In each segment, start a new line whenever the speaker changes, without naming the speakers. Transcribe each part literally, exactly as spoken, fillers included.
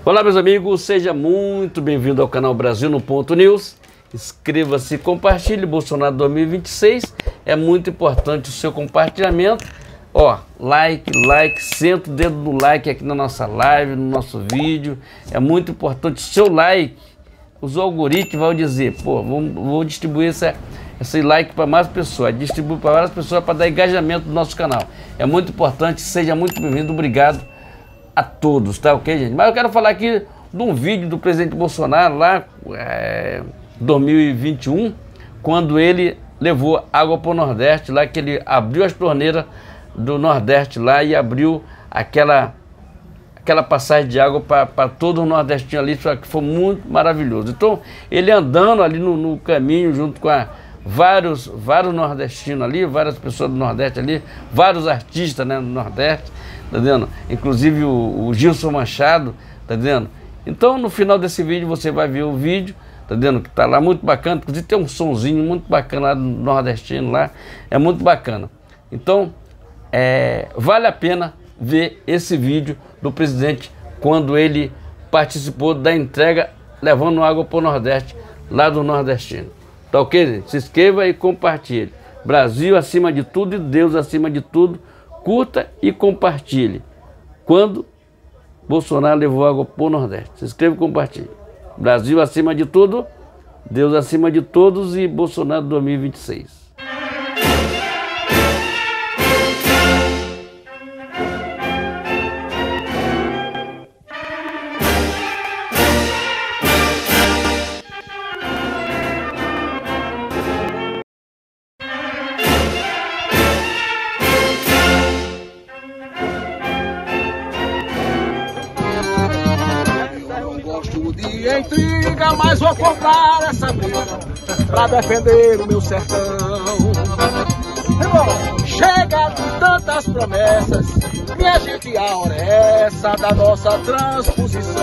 Olá meus amigos, seja muito bem-vindo ao canal Brasil no Ponto News. Inscreva-se e compartilhe. Bolsonaro dois mil e vinte e seis, é muito importante o seu compartilhamento. Ó, like, like, senta o dedo no like aqui na nossa live, no nosso vídeo. É muito importante o seu like. Os algoritmos vão dizer, pô, vou, vou distribuir essa, esse like para mais pessoas, distribuir para várias pessoas para dar engajamento no nosso canal. É muito importante, seja muito bem-vindo, obrigado a todos, tá ok, gente? Mas eu quero falar aqui de um vídeo do presidente Bolsonaro lá, é, dois mil e vinte e um, quando ele levou água para o Nordeste, lá que ele abriu as torneiras do Nordeste lá e abriu aquela, aquela passagem de água para todo o nordestino ali, só que foi muito maravilhoso. Então, ele andando ali no, no caminho junto com a, vários, vários nordestinos ali, várias pessoas do Nordeste ali, vários artistas, né, do Nordeste, tá vendo? Inclusive o, o Gilson Machado, tá vendo? Então no final desse vídeo você vai ver o vídeo, tá vendo? Que tá lá muito bacana, inclusive tem um sonzinho muito bacana lá do nordestino lá, é muito bacana. Então é, vale a pena ver esse vídeo do presidente quando ele participou da entrega levando água para o Nordeste, lá do nordestino. Tá ok, gente? Se inscreva e compartilhe. Brasil acima de tudo e Deus acima de tudo. Curta e compartilhe. Quando Bolsonaro levou água para o Nordeste. Se inscreva e compartilhe. Brasil acima de tudo, Deus acima de todos e Bolsonaro dois mil e vinte e seis.
De intriga, mas vou comprar essa briga pra defender o meu sertão. Chega de tantas promessas, minha gente, a hora é essa da nossa transposição.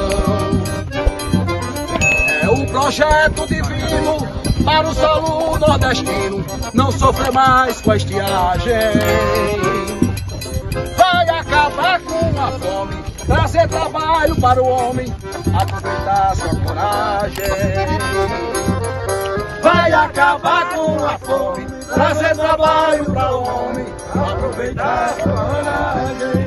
É um projeto divino para o solo nordestino não sofrer mais com a estiagem. Vai acabar com a fome, trazer trabalho para o homem, aproveitar sua coragem. Vai acabar com a fome, trazer trabalho para o homem, aproveitar sua coragem.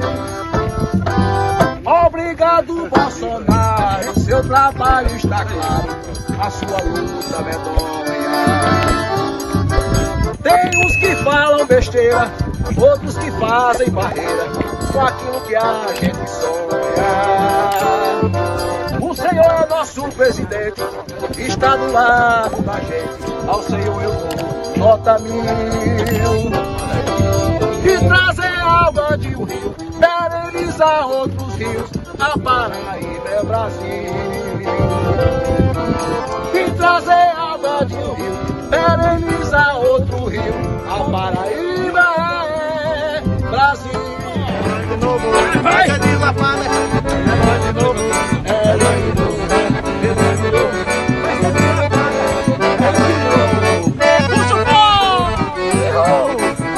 Obrigado, Bolsonaro, seu trabalho está claro, a sua luta medonha. Tem uns que falam besteira, outros que fazem barreira com aquilo que a gente sonha. O Senhor é nosso presidente, está do lado da gente. Ao Senhor eu dou nota mil. E trazer água de um rio, perenizar outros rios, a Paraíba é Brasil. E trazer água de um rio, perenizar outro rio, a Paraíba é Brasil. De novo, vai de lapada, é nós de novo, é nós de novo, é nós de novo, vai ser de lapada, é nós de novo. Puxa o pó!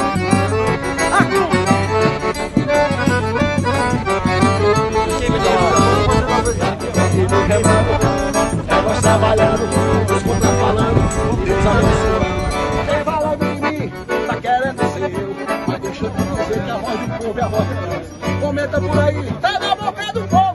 É nós trabalhando, os contra falando, Deus abençoa. Quem fala de mim, tá querendo ser eu, mas deixa eu te dizer que a voz do povo é a voz de Deus. Comenta por aí, tá na boca do povo.